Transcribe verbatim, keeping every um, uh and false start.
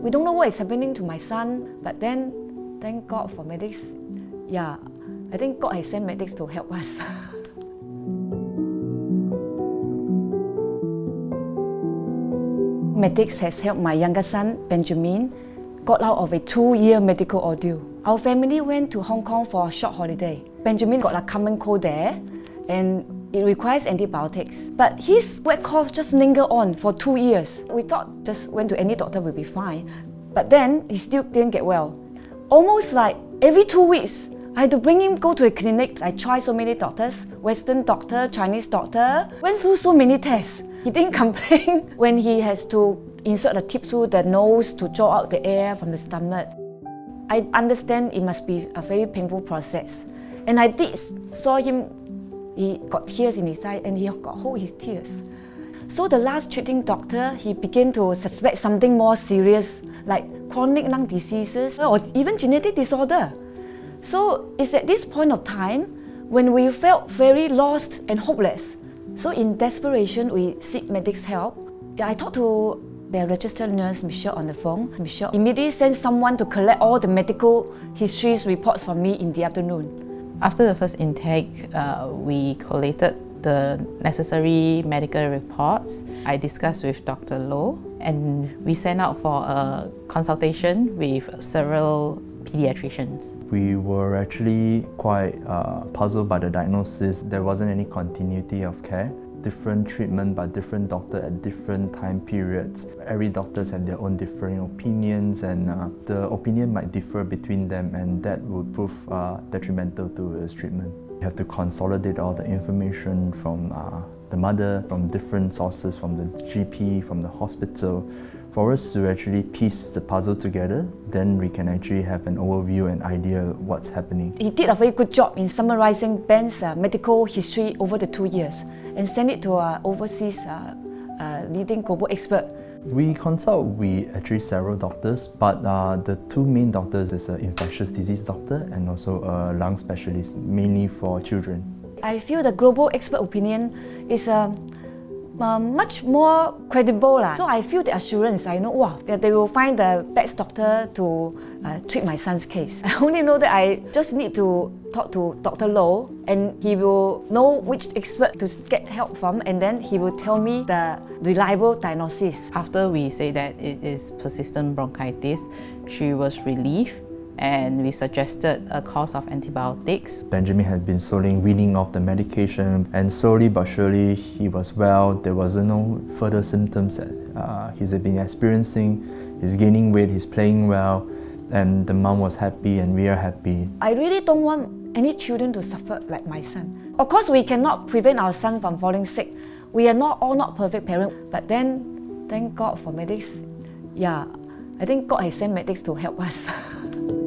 We don't know what is happening to my son, but then, thank God for Medix. Yeah, I think God has sent Medix to help us. Medix has helped my younger son, Benjamin, got out of a two-year medical ordeal. Our family went to Hong Kong for a short holiday. Benjamin got a common cold there, and it requires antibiotics. But his wet cough just lingered on for two years. We thought just went to any doctor will be fine. But then he still didn't get well. Almost like every two weeks, I had to bring him go to a clinic. I tried so many doctors, Western doctor, Chinese doctor, went through so many tests. He didn't complain when he has to insert a tip through the nose to draw out the air from the stomach. I understand it must be a very painful process. And I did saw him, he got tears in his eye and he got hold his tears. So the last treating doctor, he began to suspect something more serious, like chronic lung diseases or even genetic disorder. So it's at this point of time when we felt very lost and hopeless. So in desperation, we seek Medix help. I talked to their registered nurse, Michelle, on the phone. Michelle immediately sent someone to collect all the medical histories reports from me in the afternoon. After the first intake, uh, we collated the necessary medical reports. I discussed with Doctor Loh, and we sent out for a consultation with several pediatricians. We were actually quite uh, puzzled by the diagnosis. There wasn't any continuity of care. Different treatment by different doctors at different time periods. Every doctor had their own differing opinions, and uh, the opinion might differ between them, and that would prove uh, detrimental to his treatment. You have to consolidate all the information from uh, the mother, from different sources, from the G P, from the hospital, for us to actually piece the puzzle together. Then we can actually have an overview and idea of what's happening. He did a very good job in summarizing Ben's uh, medical history over the two years and sent it to our overseas uh, uh, leading global expert. We consult we actually several doctors, but uh, the two main doctors is an infectious disease doctor and also a lung specialist, mainly for children. I feel the global expert opinion is uh, uh, much more credible. lah. So I feel the assurance, I know wow, that they will find the best doctor to uh, treat my son's case. I only know that I just need to talk to Doctor Loh, and he will know which expert to get help from, and then he will tell me the reliable diagnosis. After we say that it is persistent bronchitis, she was relieved, and we suggested a course of antibiotics. Benjamin had been slowly weaning off the medication, and slowly but surely he was well. There was no further symptoms that uh, he's been experiencing. He's gaining weight, he's playing well, and the mom was happy and we are happy. I really don't want any children to suffer like my son. Of course, we cannot prevent our son from falling sick. We are not all not perfect parents, but then thank God for Medix. Yeah, I think God has sent Medix to help us.